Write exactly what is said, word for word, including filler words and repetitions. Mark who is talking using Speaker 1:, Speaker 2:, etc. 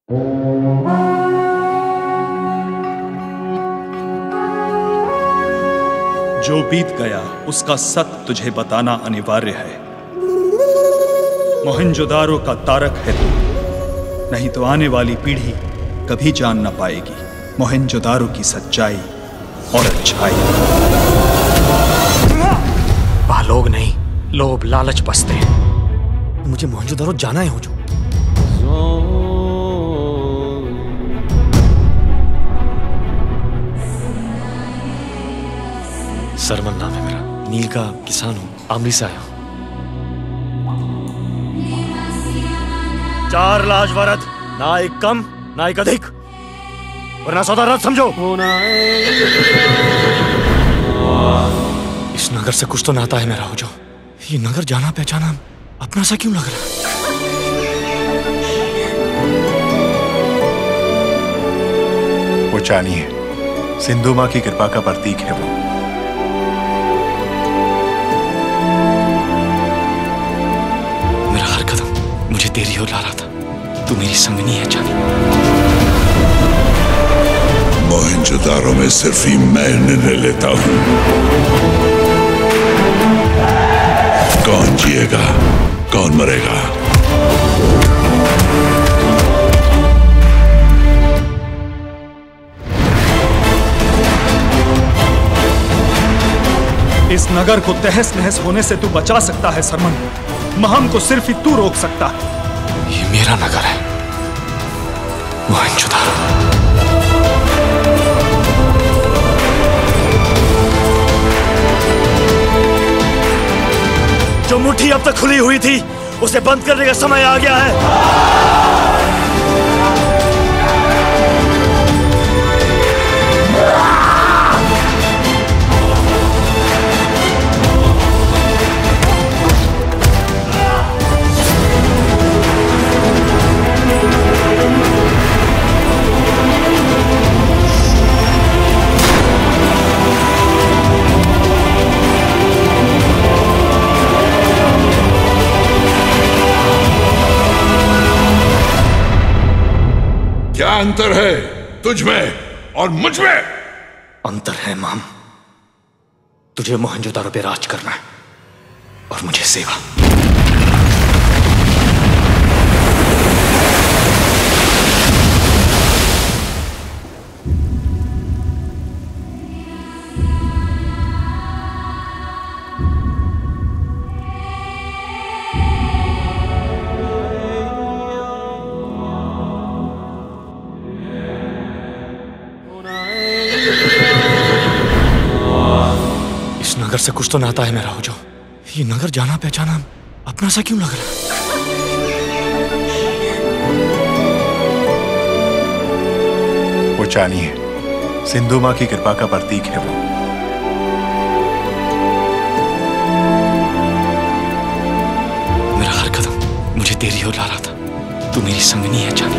Speaker 1: जो बीत गया उसका सत्य तुझे बताना अनिवार्य है। मोहनजोदारो का तारक है तू, नहीं तो आने वाली पीढ़ी कभी जान न पाएगी मोहनजोदारो की सच्चाई और अच्छाई।
Speaker 2: लोग नहीं, लोभ लालच बसते हैं। मुझे मोहनजोदारो जाना है हो जो। सरमन नाम है मेरा, नील का किसान हूँ, आमरी से आया हूँ। चार लाज वरद, ना एक कम ना एक अधिक, वरना सौदा रद्द समझो। इस नगर से कुछ तो नाता है मेरा हो जो। ये नगर जाना पहचाना अपना सा क्यों लग रहा है?
Speaker 3: वो चानी है, सिंधु माँ की कृपा का प्रतीक है वो।
Speaker 2: मेरा हर कदम मुझे तेरी ओर ला रहा था। तू मेरी संगनी है चानी।
Speaker 4: मोहनजोदारो में सिर्फ ही मैं निर्णय लेता हूं कौन जिएगा कौन मरेगा।
Speaker 1: इस नगर को तहस नहस होने से तू बचा सकता है सरमन, महम को सिर्फ ही तू रोक सकता है।
Speaker 2: ये मेरा नगर है मोहनजोदारो। जो मुट्ठी अब तक खुली हुई थी उसे बंद करने का समय आ गया है।
Speaker 4: क्या अंतर है तुझ में और मुझ में?
Speaker 2: अंतर है माम, तुझे मोहनजोदारो पे राज करना है और मुझे सेवा। इस नगर से कुछ तो नाता है मेरा हो जो। ये नगर जाना पहचाना अपना सा क्यों लग रहा है?
Speaker 3: वो चानी है, सिंधु माँ की कृपा का प्रतीक है वो।
Speaker 2: मेरा हर कदम मुझे तेरी ओर ला रहा था। तू मेरी संगनी है चानी।